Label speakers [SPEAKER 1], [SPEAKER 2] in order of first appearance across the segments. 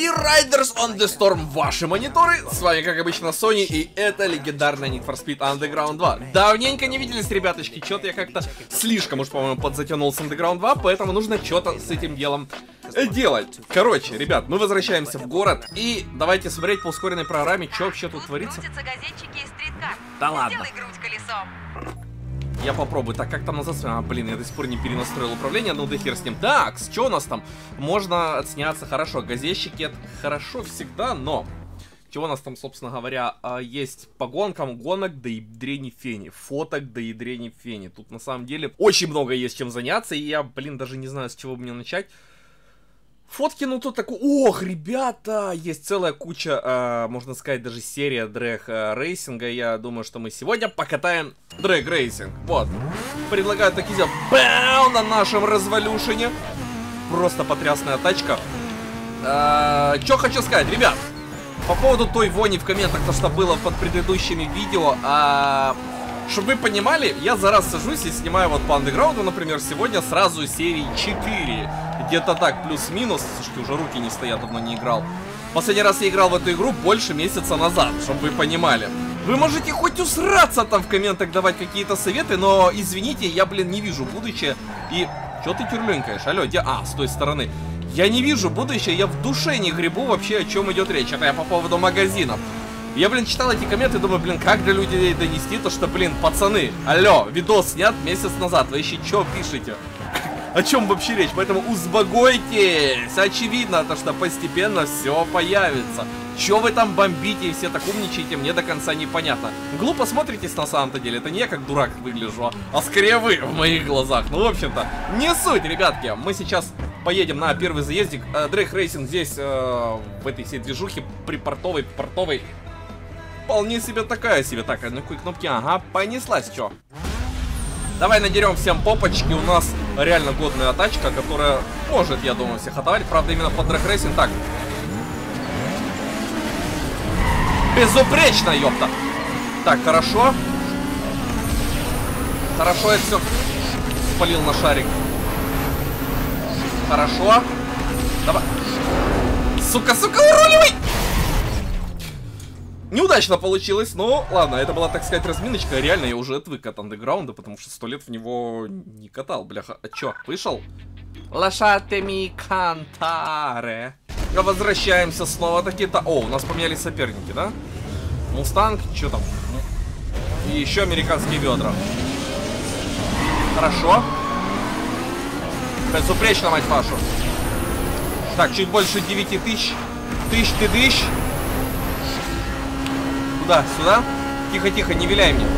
[SPEAKER 1] И Riders on the Storm, ваши мониторы. С вами, как обычно, Sony, и это легендарная Need for Speed Underground 2. Давненько не виделись, ребяточки, что-то я как-то слишком уж, по-моему, подзатянул с Underground 2, поэтому нужно что-то с этим делом делать. Короче, ребят, мы возвращаемся в город, и давайте смотреть по ускоренной программе, что вообще тут творится. Да ладно. Я попробую. Так, как там называется? Блин, я до сих пор не перенастроил управление, ну да хер с ним. Так, что у нас там? Можно отсняться, хорошо. Газетчики, это хорошо всегда, но... Чего у нас там, собственно говоря, есть по гонкам, гонок, да и дрени фени. Фоток, да и дрени фени. Тут на самом деле очень много есть чем заняться, и я, блин, даже не знаю, с чего мне начать. Фотки, ну тут такой... Ох, ребята, есть целая куча, можно сказать, даже серия дрэг рейсинга. Я думаю, что мы сегодня покатаем дрэг рейсинг. Вот. Предлагаю такие дела. Бау! На нашем развалюшине. Просто потрясная тачка. Что хочу сказать, ребят. По поводу той вони в комментах, то, что было под предыдущими видео. Чтобы вы понимали, я за раз сажусь и снимаю вот по андеграунду, например, сегодня сразу серии 4. Где-то так, плюс-минус. Слушайте, уже руки не стоят, давно не играл. Последний раз я играл в эту игру больше месяца назад, чтобы вы понимали. Вы можете хоть усраться там в комментах, давать какие-то советы, но, извините, я, блин, не вижу будущее. И... Чё ты тюрленькаешь? Алло, где... с той стороны. Я не вижу будущее, я в душе не гребу вообще, о чем идет речь. Это я по поводу магазинов. Я, блин, читал эти комменты и думаю, блин, как до людей донести то, что, блин, пацаны, алло, видос снят месяц назад, вы еще что пишете? О чем вообще речь? Поэтому успокойтесь. Очевидно, то, что постепенно все появится. Че вы там бомбите и все так умничаете, мне до конца непонятно. Глупо смотритесь на самом-то деле. Это не я как дурак выгляжу, а скорее вы в моих глазах. Ну, в общем-то, не суть, ребятки. Мы сейчас поедем на первый заездик. Дрэг рейсинг здесь, в этой всей движухе, припортовой, портовой. Вполне себе такая себе. Так, на какой кнопке? Ага, понеслась, чё. Давай надерем всем попочки. У нас реально годная тачка, которая может, я думаю, всех отдавать. Правда, именно под дрэг рейсинг. Так. Безупречно, ёпта. Так, хорошо. Хорошо, я все спалил на шарик. Хорошо. Давай. Сука, уруливай! Неудачно получилось, но ладно, это была, так сказать, разминочка. Реально, я уже отвык от андеграунда, потому что 100 лет в него не катал, бляха. А чё, вышел? Лошатеми кантаре. Возвращаемся снова таки-то. О, у нас поменялись соперники, да? Мустанг, чё там? И еще американские ведра. Хорошо. Безупречно, мать вашу. Так, чуть больше 9000. Тысяч. Куда? Сюда? Тихо, не виляй мне.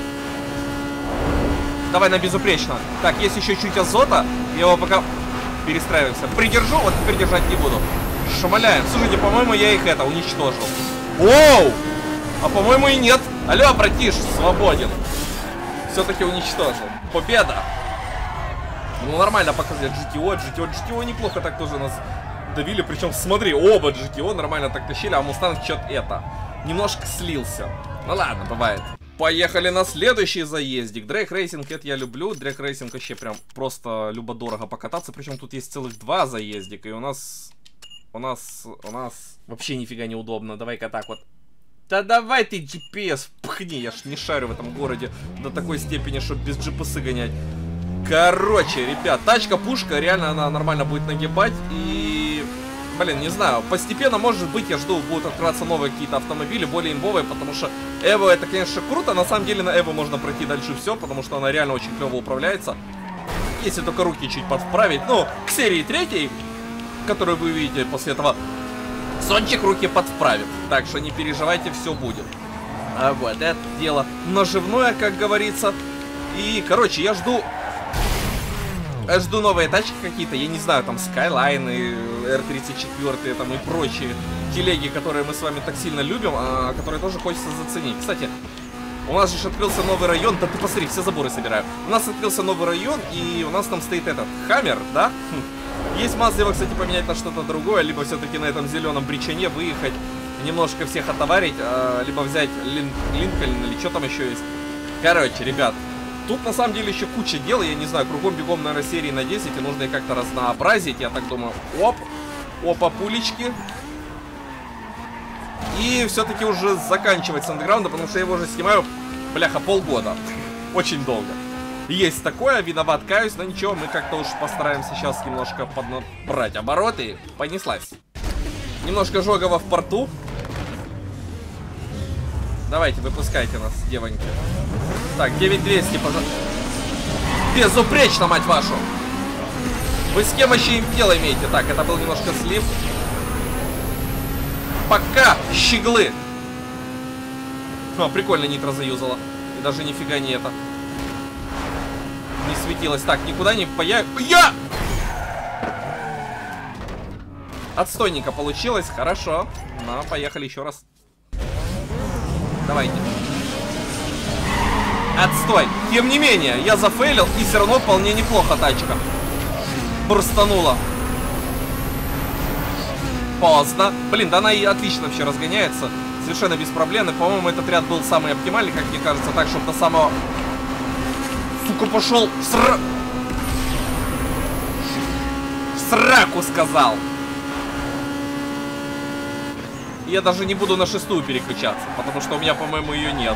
[SPEAKER 1] Давай на безупречно. Так, есть еще чуть азота. Я его пока перестраиваемся. Придержу, вот теперь держать не буду. Шамаляем. Слушайте, по-моему, я их уничтожил. Оу! А по-моему и нет. Алло, братиш, свободен. Все-таки уничтожил. Победа! Ну, нормально показывает GTO неплохо так тоже нас давили. Причем, смотри, оба GTO нормально так тащили, а Мустанг что-то это... Немножко слился. Ну ладно, бывает. Поехали на следующий заездик. Дрэг рейсинг, это я люблю. Дрэг рейсинг вообще прям просто любо-дорого покататься. Причем тут есть целых 2 заездика. И у нас вообще нифига неудобно. Давай-ка так вот. Да давай ты GPS пхни. Я ж не шарю в этом городе до такой степени, чтобы без GPS гонять. Короче, ребят, тачка-пушка, реально она нормально будет нагибать. И... Блин, не знаю, постепенно, может быть, я жду, будут открываться новые какие-то автомобили, более имбовые, потому что Эво это, конечно, круто, на самом деле на Эво можно пройти дальше все, потому что она реально очень клево управляется, если только руки чуть подправить. Ну, к серии 3, которую вы увидите после этого, Сончик руки подправит, так что не переживайте, все будет. А вот, это дело наживное, как говорится, и, короче, я жду новые тачки какие-то, я не знаю, там Skyline, R34 там и прочие телеги, которые мы с вами так сильно любим, а которые тоже хочется заценить. Кстати, у нас же открылся новый район, да ты посмотри, все заборы собираю. У нас открылся новый район, и у нас там стоит этот Хаммер, да? Есть масса его, кстати, поменять на что-то другое, либо все-таки на этом зеленом бричане выехать, немножко всех отоварить, либо взять Линкольн или что там еще есть. Короче, ребят, Тут на самом деле еще куча дел, я не знаю, кругом-бегом, наверное, серии на 10, и нужно их как-то разнообразить, я так думаю. Оп, опа, пулечки. И все-таки уже заканчивать с андеграундом, потому что я его уже снимаю, бляха, полгода. Очень долго. Есть такое, виноват, каюсь, но ничего, мы как-то уж постараемся сейчас немножко поднабрать обороты. Понеслась. Немножко жогово в порту. Давайте, выпускайте нас, девоньки. Так, 9200, пожалуйста. Безупречно, мать вашу! Вы с кем вообще им дело имеете? Так, это был немножко слив. Пока, щеглы! О, прикольно нитро заюзала. И даже нифига не это. Не светилось. Так, никуда не Я! Отстойненько получилось. Хорошо. Ну, поехали еще раз. Давайте. Отстой. Тем не менее, я зафейлил, и все равно вполне неплохо тачка. Бурстанула. Поздно. Блин, да она и отлично вообще разгоняется. Совершенно без проблем. И, по-моему, этот ряд был самый оптимальный, как мне кажется. Так, чтобы до самого... Сука, пошел в сраку, сказал. Я даже не буду на 6-ю переключаться, потому что у меня, по-моему, ее нет.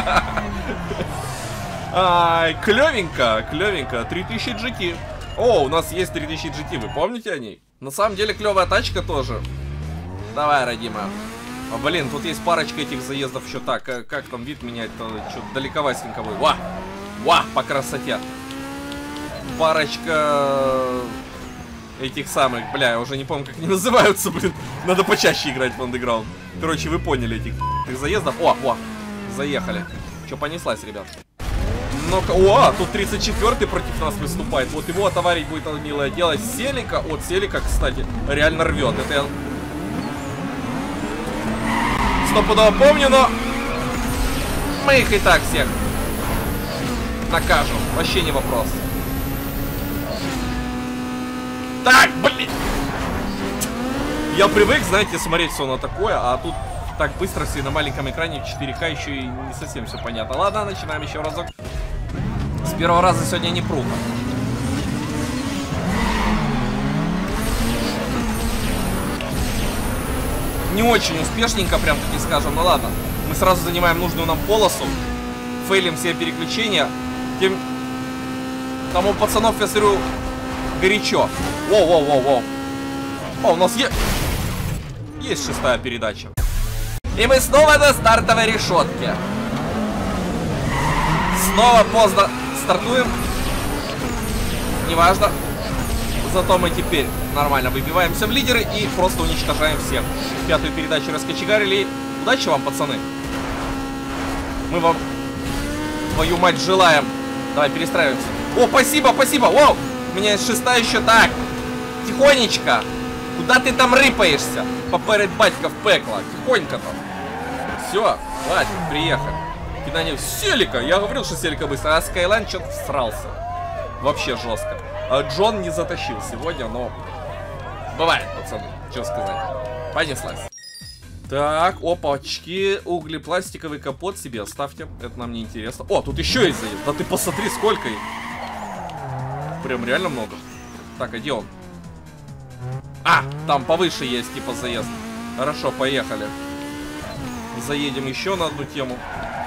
[SPEAKER 1] Ай, клевенько, клевенько. 3000 GT. О, у нас есть 3000 GT, вы помните о ней? На самом деле клевая тачка тоже. Давай, родима. А, блин, тут есть парочка этих заездов еще. Так, как там вид менять-то? Что-то далековастенько будет. Ва! Ва! По красоте. Парочка... этих самых, бля, я уже не помню, как они называются, блин. Надо почаще играть в андеграунд. Короче, вы поняли этих заездов. О, заехали. Че, понеслась, ребят? Ну-ка, о, тут 34-й против нас выступает. Вот его отоварить будет милое дело. Селика, от Селика, кстати, реально рвет. Это я стопудово помню, но мы их и так всех накажем. Вообще не вопрос. Так, блин! Я привык, знаете, смотреть все на такое, а тут так быстро все на маленьком экране в 4К еще и не совсем все понятно. Ладно, начинаем еще разок. С первого раза сегодня не пруха. Не очень успешненько, прям таки скажем. Ну ладно, мы сразу занимаем нужную нам полосу. Фейлим все переключения. Там у пацанов, я смотрю, горячо. Воу. О, у нас есть 6-я передача. И мы снова на стартовой решетке. Снова поздно стартуем. Неважно. Зато мы теперь нормально выбиваемся в лидеры и просто уничтожаем всех. 5-ю передачу раскочегарили. Удачи вам, пацаны. Мы вам, твою мать, желаем. Давай, перестраиваемся. О, спасибо. Воу! У меня есть 6-я еще. Так, тихонечко. Куда ты там рыпаешься? Поперед батька в пекло. Тихонько там. Все, хватит, приехали. Кидание Селика. Я говорил, что Селика быстро. А Скайлайн что-то всрался. Вообще жестко. А Джон не затащил сегодня, но... Бывает, пацаны. Что сказать. Понеслась. Так, опачки. Углепластиковый капот себе оставьте. Это нам не интересно. О, тут еще есть заезд. Да ты посмотри, сколько их. Прям реально много. Так, а где он? А, там повыше есть, типа, заезд. Хорошо, поехали. Заедем еще на одну тему.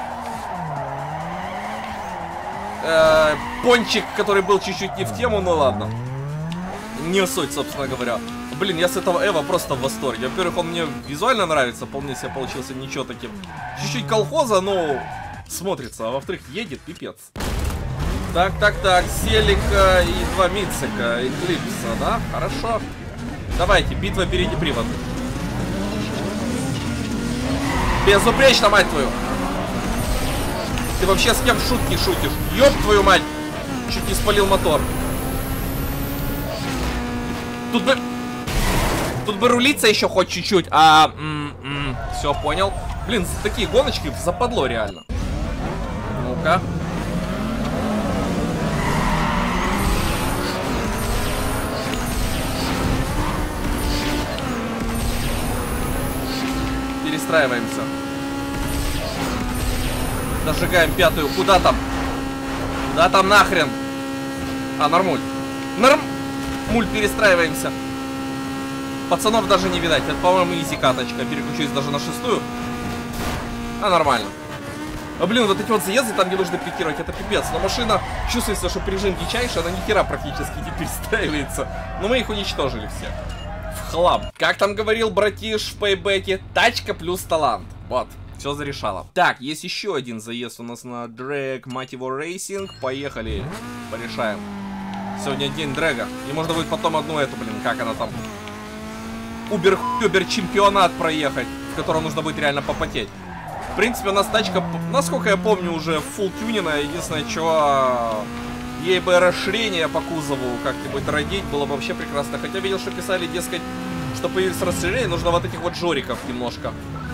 [SPEAKER 1] Пончик, который был чуть-чуть не в тему, но ладно. Не суть, собственно говоря. Блин, я с этого Эва просто в восторге. Во-первых, он мне визуально нравится, вполне себе получился ничего таким. Чуть-чуть колхоза, но смотрится. А во-вторых, едет пипец. Так, Селика и 2 Мицика, Эклипса, да? Хорошо. Давайте, битва впереди привод. Безупречно, мать твою. Ты вообще с кем шутки шутишь? Ёб твою мать. Чуть не спалил мотор. Тут бы рулиться еще хоть чуть-чуть. Все, понял. Блин, такие гоночки западло реально. Ну-ка. Перестраиваемся. Дожигаем 5-ю. Куда там? Куда там нахрен? А, нормуль. Нормуль, перестраиваемся. Пацанов даже не видать. Это, по-моему, изи каточка. Переключусь даже на 6-ю. А, нормально. А, блин, вот эти вот заезды, там, где нужно пикировать, это пипец. Но машина, чувствуется, что прижим дичайший, она ни хера практически не перестраивается. Но мы их уничтожили все. В хлам. Как там говорил братиш в пейбеке, тачка плюс талант. Вот, все зарешало. Так, есть еще один заезд у нас на Drag, мать его, рейсинг. Поехали, порешаем. Сегодня день дрэга. И можно будет потом одну эту, блин, как она там, Убер чемпионат проехать, в котором нужно будет реально попотеть. В принципе, у нас тачка, насколько я помню, уже фулл тюнина. Единственное, что ей бы расширение по кузову как-нибудь родить, было бы вообще прекрасно. Хотя видел, что писали, дескать, что появились расширения, нужно вот этих вот жориков немножко.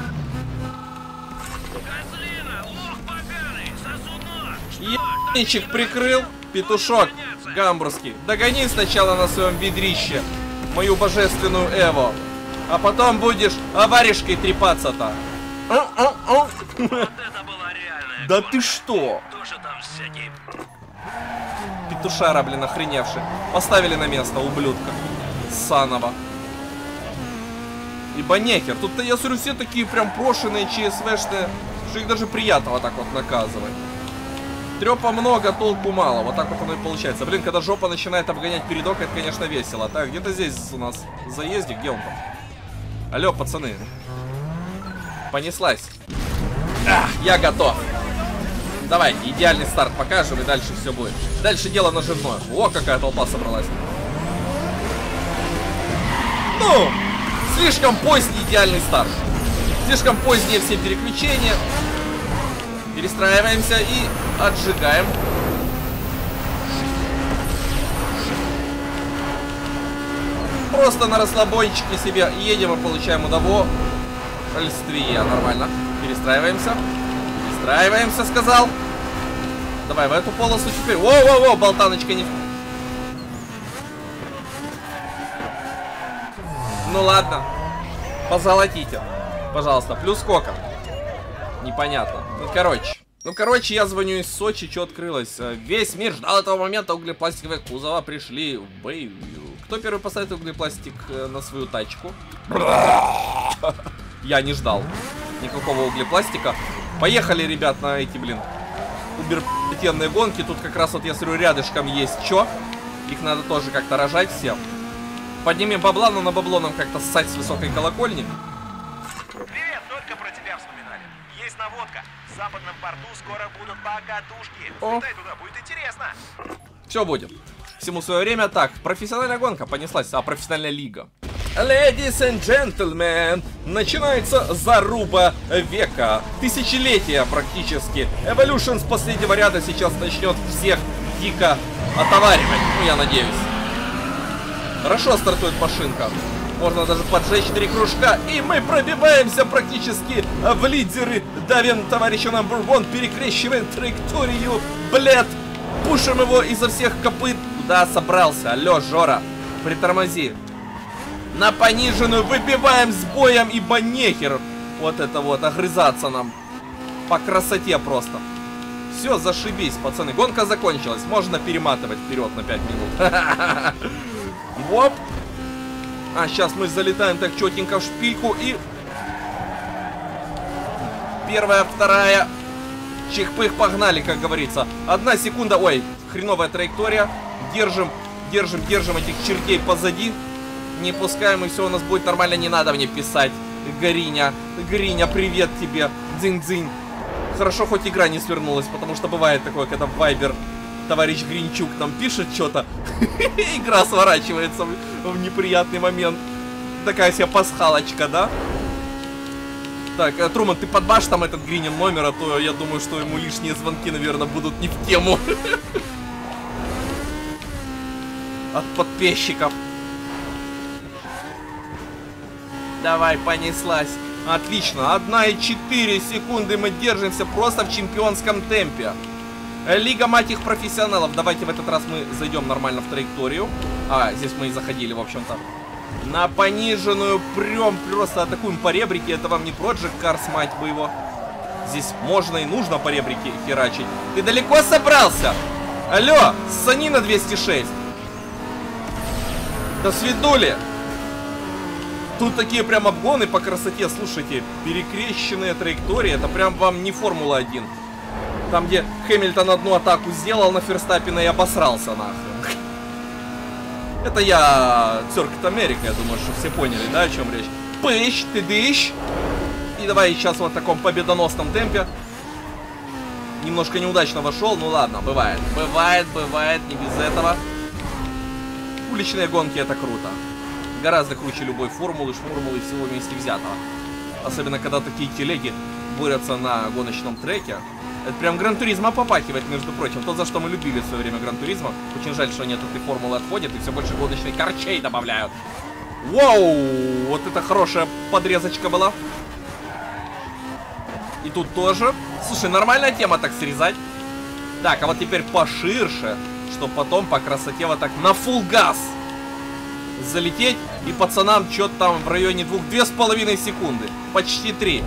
[SPEAKER 1] Ебаничек прикрыл, петушок гамбургский. Догони сначала на своем ведрище мою божественную Эво, а потом будешь аваришкой трепаться-то.
[SPEAKER 2] Вот это была реальная
[SPEAKER 1] Да
[SPEAKER 2] гонка.
[SPEAKER 1] ты что?
[SPEAKER 2] Тоже там всякие...
[SPEAKER 1] Петушара, блин, охреневший. Поставили на место, ублюдка. Санова. Ибо нехер. Тут-то, я смотрю, все такие прям прошенные, ЧСВшные, что их даже приятно вот так вот наказывать. Трёпа много, толку мало. Вот так вот оно и получается. Блин, когда жопа начинает обгонять передок, это, конечно, весело. Так, где-то здесь у нас заездик. Где он там? Алло, пацаны. Понеслась. Ах, я готов. Давай, идеальный старт покажем, и дальше все будет. Дальше дело наживное. О, какая толпа собралась. Ну, слишком поздний идеальный старт. Слишком поздние все переключения. Перестраиваемся и отжигаем. Просто на расслабончике себе едем и получаем удовольствие. Нормально. Перестраиваемся. Перестраиваемся, сказал. Давай в эту полосу теперь. Воу-воу-воу, болтаночка не... Ну ладно. Позолотите. Пожалуйста. Плюс сколько? Непонятно. Ну, короче, я звоню из Сочи, что открылось. Весь мир ждал этого момента, углепластиковые кузова пришли в бою. Кто первый поставит углепластик на свою тачку? Я не ждал никакого углепластика. Поехали, ребят, на эти, блин, убер-тенные гонки. Тут как раз вот, я смотрю, рядышком есть что. Их надо тоже как-то рожать всем. Поднимем бабла, но на бабло нам как-то ссать с высокой колокольни.
[SPEAKER 3] Привет, только про тебя вспоминали. Есть наводка. В западном порту скоро будут покатушки. Слетай туда, будет интересно.
[SPEAKER 1] Все будет. Всему свое время. Так, профессиональная гонка понеслась, а профессиональная лига. Ladies and gentlemen, начинается заруба века. Тысячелетия практически. Evolution с последнего ряда сейчас начнет всех дико отоваривать. Ну, я надеюсь. Хорошо стартует машинка. Можно даже поджечь 3 кружка. И мы пробиваемся практически в лидеры. Давим товарища номер 1. Перекрещиваем траекторию. Блядь. Пушим его изо всех копыт. Куда собрался? Алло, Жора. Притормози. На пониженную выбиваем с боем, ибо нехер. Вот это вот, огрызаться нам. По красоте просто. Все, зашибись, пацаны. Гонка закончилась. Можно перематывать вперед на 5 минут. Воп. А, сейчас мы залетаем так четенько в шпильку и... Первая, вторая. Чих-пых, погнали, как говорится. 1 секунда. Ой, хреновая траектория. Держим этих чертей позади. Не пускаем, и все у нас будет нормально. Не надо мне писать. Гориня, привет тебе. Дзинь-дзинь. Хорошо, хоть игра не свернулась, потому что бывает такое, когда в Viber товарищ Гринчук там пишет что-то. Игра сворачивается в неприятный момент. Такая себе пасхалочка, да? Так, Труман, ты подбашь там этот Гринин номер, а то я думаю, что ему лишние звонки, наверное, будут не в тему. От подписчиков. Давай, понеслась. Отлично, 1,4 секунды мы держимся просто в чемпионском темпе. Лига, мать их, профессионалов. Давайте в этот раз мы зайдем нормально в траекторию. А, здесь мы и заходили, в общем-то. На пониженную прям просто атакуем по ребрике. Это вам не Project Cars, мать бы его. Здесь можно и нужно по ребрике херачить. Ты далеко собрался? Алло, ссани на 206. До свидули. Тут такие прям обгоны по красоте, слушайте, перекрещенные траектории, это прям вам не Формула-1. Там, где Хэмилтон одну атаку сделал на Ферстаппена и обосрался нахрен. Это я Circuit America, я думаю, что все поняли, да, о чем речь. Пыщ, ты дыщ. И давай сейчас вот в таком победоносном темпе. Немножко неудачно вошел, ну ладно, бывает. Бывает, не без этого. Уличные гонки это круто. Гораздо круче любой формулы, шмурмулы и всего вместе взятого. Особенно, когда такие телеги борются на гоночном треке. Это прям Гран-туризма попахивает, между прочим. То, за что мы любили в свое время Гран-туризма. Очень жаль, что они от этой формулы отходят и все больше гоночных корчей добавляют. Воу! Вот это хорошая подрезочка была. И тут тоже. Слушай, нормальная тема так срезать. Так, а вот теперь поширше, чтобы потом по красоте вот так на фулл газ залететь. И пацанам что-то там в районе 2,5 секунды. Почти 3.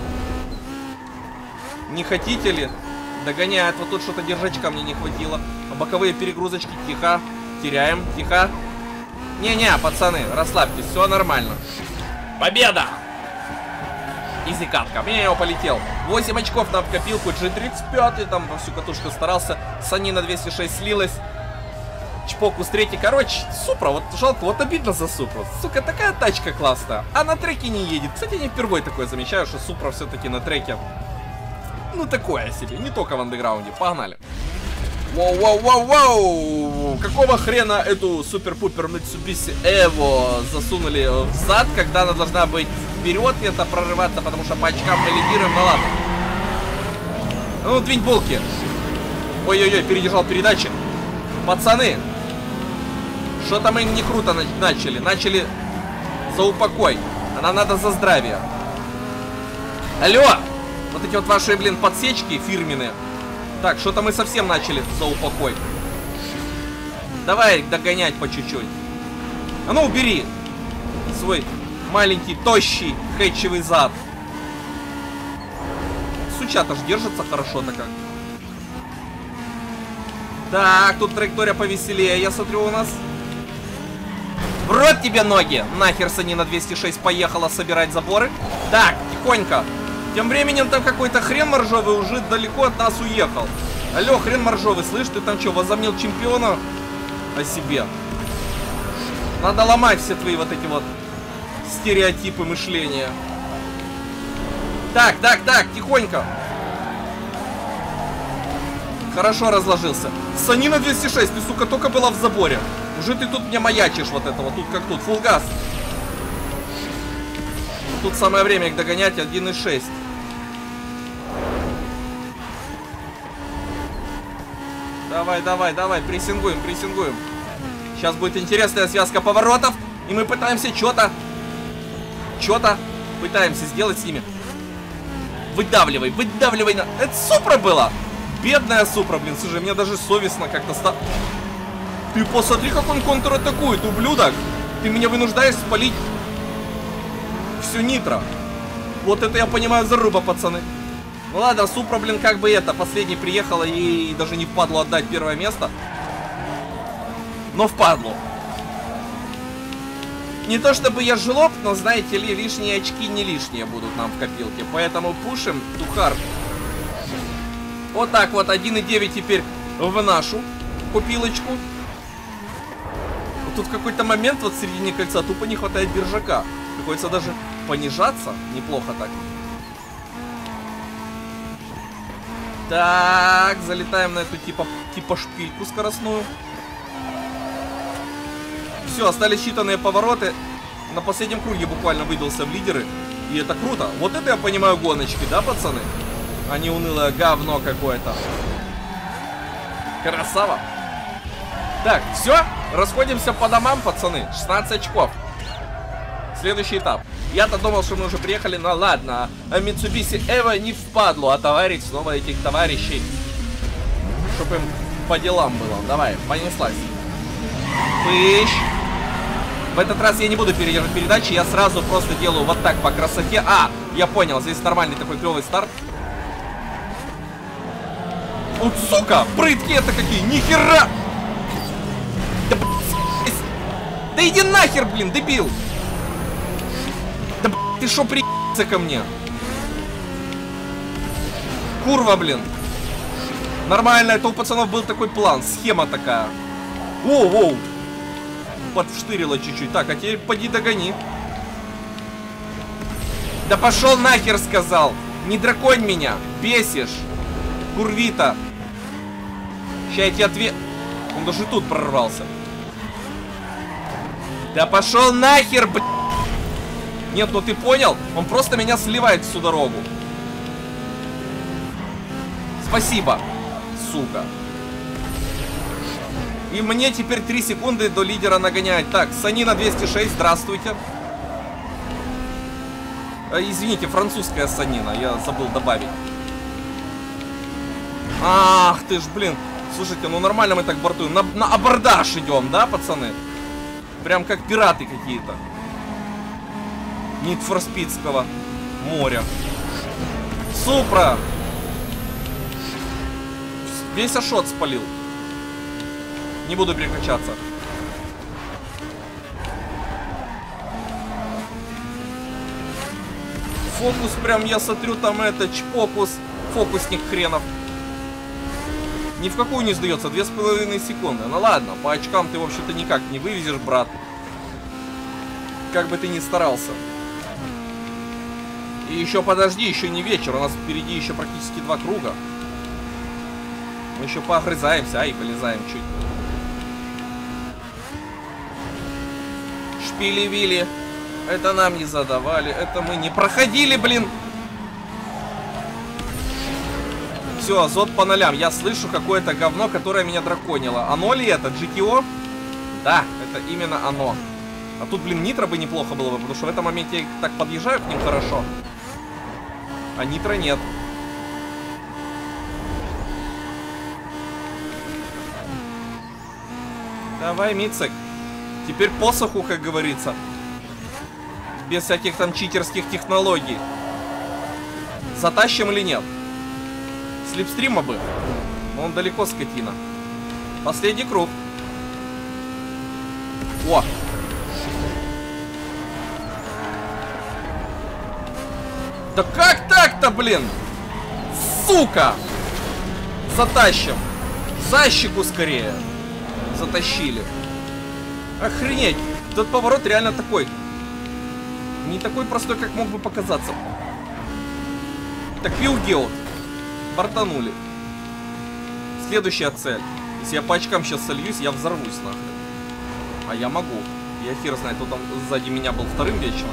[SPEAKER 1] Не хотите ли? Догоняет. Вот тут что-то держачка мне не хватило. Боковые перегрузочки. Тихо. Теряем. Тихо. Не-не, пацаны, расслабьтесь. Все нормально. Победа! Изи катка. Меня его полетел. 8 очков на копилку. G35 там во всю катушку старался. Сани на 206 слилась. Чпокус третий. Короче, Супра. Вот жалко. Вот обидно за Супру. Сука, такая тачка классная. А на треке не едет. Кстати, не впервые такое замечаю, что Супра все-таки на треке. Ну, такое себе. Не только в андеграунде. Погнали. Воу-воу-воу-воу! Какого хрена эту супер-пупер Mitsubishi Evo засунули в зад, когда она должна быть вперед и это прорываться, потому что по очкам мы лидируем, ну ладно. Ну, двинь булки. Ой-ой-ой, передержал передачи. Пацаны, что-то мы не круто начали. Начали за упокой. А нам надо за здравие. Алло! Вот эти вот ваши, блин, подсечки фирменные. Так, что-то мы совсем начали за упокой. Давай догонять по чуть-чуть. А ну, убери свой маленький, тощий, хэтчевый зад. Сучата ж держится хорошо-то как. Так, тут траектория повеселее, я смотрю, у нас. В рот тебе ноги! Нахер Сани на 206 поехала собирать заборы. Так, тихонько. Тем временем там какой-то хрен моржовый уже далеко от нас уехал. Алло, хрен моржовый, слышь, ты там что, возомнил чемпиона о себе? Надо ломать все твои вот эти вот стереотипы мышления. Так, тихонько. Хорошо разложился. Сани на 206, ты, сука, только была в заборе. Уже ты тут мне маячишь вот этого, тут как тут, фулл газ. Тут самое время их догонять, 1,6. Давай, прессингуем. Сейчас будет интересная связка поворотов. И мы пытаемся что-то пытаемся сделать с ними. Выдавливай на... Это Супра была! Бедная Супра, блин, слушай, мне даже совестно как-то стало. Ты посмотри, как он контратакует, ублюдок. Ты меня вынуждаешь спалить всю нитро. Вот это я понимаю заруба, пацаны. Ну ладно, Супра, блин, как бы это, последний приехала и даже не впадло отдать первое место. Но впадло. Не то чтобы я жлоб, но знаете ли, лишние очки не лишние будут нам в копилке. Поэтому пушим тухар. Вот так вот, 1,9 теперь в нашу копилочку. Вот тут в какой-то момент вот в середине кольца тупо не хватает держака. Приходится даже понижаться. Неплохо так. Так, залетаем на эту типа шпильку скоростную. Все, остались считанные повороты. На последнем круге буквально выбился в лидеры. И это круто. Вот это я понимаю гоночки, да, пацаны? А не унылое говно какое-то. Красава. Так, все, расходимся по домам, пацаны. 16 очков. Следующий этап. Я-то думал, что мы уже приехали, но ладно. А Mitsubishi Evo не впадло отоварить снова этих товарищей. Чтоб им по делам было. Давай, понеслась. Пыщ. В этот раз я не буду передерживать передачи, я сразу просто делаю вот так по красоте. А, я понял, здесь нормальный такой клевый старт. Вот, сука, прытки это какие, нихера! Да, да иди нахер, блин, дебил! Ты шо приебался ко мне? Курва, блин. Нормально, это у пацанов был такой план, схема такая. Воу-воу. Подвштырило чуть-чуть. Так, а теперь поди догони. Да пошел нахер, сказал. Не драконь меня. Бесишь. Курвита. Сейчас я тебе ответ... Он даже тут прорвался. Да пошел нахер, блядь. Нет, ну ты понял? Он просто меня сливает всю дорогу. Спасибо, сука. И мне теперь 3 секунды до лидера нагонять. Так, Санина 206, здравствуйте. Извините, французская Санина, я забыл добавить. Ах ты ж, блин. Слушайте, ну нормально мы так бортуем. На абордаж идем, да, пацаны? Прям как пираты какие-то. Need for Speedского моря. Супра! Весь ашот спалил. Не буду переключаться. Фокус прям, я смотрю, там это, чпокус. Фокусник хренов. Ни в какую не сдается, 2,5 секунды. Ну ладно, по очкам ты, в общем-то, никак не вывезешь, брат. Как бы ты ни старался. И еще подожди, еще не вечер. У нас впереди еще практически 2 круга. Мы еще поогрызаемся, ай, полезаем чуть. Шпили-вили. Это нам не задавали, это мы не проходили, блин. Все, азот по нолям. Я слышу какое-то говно, которое меня драконило. Оно ли это? GTO? Да, это именно оно. А тут, блин, нитро бы неплохо было бы, потому что в этом моменте я так подъезжаю к ним хорошо. А нитро нет. Давай, Мицик. Теперь посоху, как говорится. Без всяких там читерских технологий. Затащим или нет? Слепстрима бы. Но он далеко, скотина. Последний круг. О! Да как так-то, блин? Сука! Затащим. За щеку скорее. Затащили. Охренеть. Этот поворот реально такой. Не такой простой, как мог бы показаться. Так, Вилгеот. Бортанули. Следующая цель. Если я по очкам сейчас сольюсь, я взорвусь нахрен. А я могу. Я хер знает, кто там сзади меня был вторым вечно.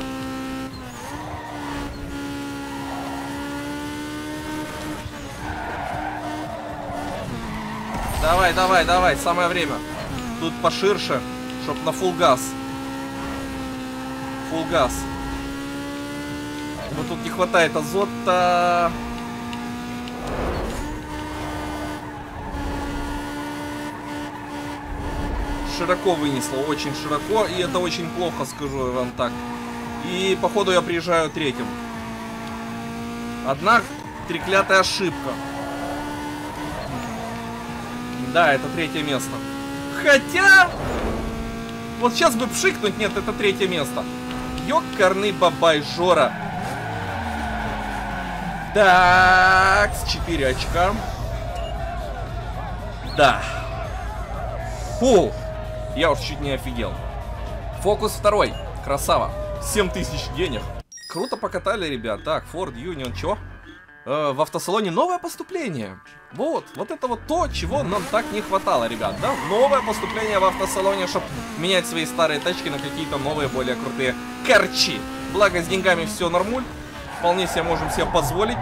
[SPEAKER 1] Давай, давай, давай, самое время. Тут поширше, чтоб на фулл газ. Фулл газ. Но тут не хватает азота. Широко вынесло, очень широко. И это очень плохо, скажу вам так. И походу я приезжаю третьим. Одна треклятая ошибка. Да, это третье место. Хотя... Вот сейчас бы пшикнуть, нет, это третье место. Ёкарный бабай Жора. Так, с 4 очка. Да. Фу. Я уж чуть не офигел. Фокус второй. Красава. 7000 денег. Круто покатали, ребят. Так, Ford Union, чё? В автосалоне новое поступление. Вот это вот то, чего нам так не хватало, ребят, да? Новое поступление в автосалоне, чтобы менять свои старые тачки на какие-то новые, более крутые корчи. Благо, с деньгами все нормуль. Вполне себе можем себе позволить.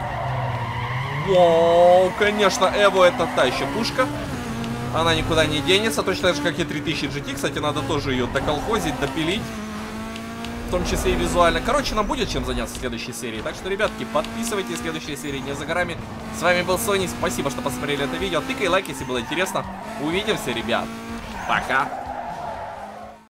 [SPEAKER 1] Вау, конечно, Эво это та еще пушка. Она никуда не денется, точно так же, как и 3000 GT. Кстати, надо тоже ее доколхозить, допилить. В том числе и визуально. Короче, нам будет чем заняться в следующей серии. Так что, ребятки, подписывайтесь, следующая серия не за горами. С вами был Сони, спасибо, что посмотрели это видео. Тыкай лайк, если было интересно. Увидимся, ребят. Пока.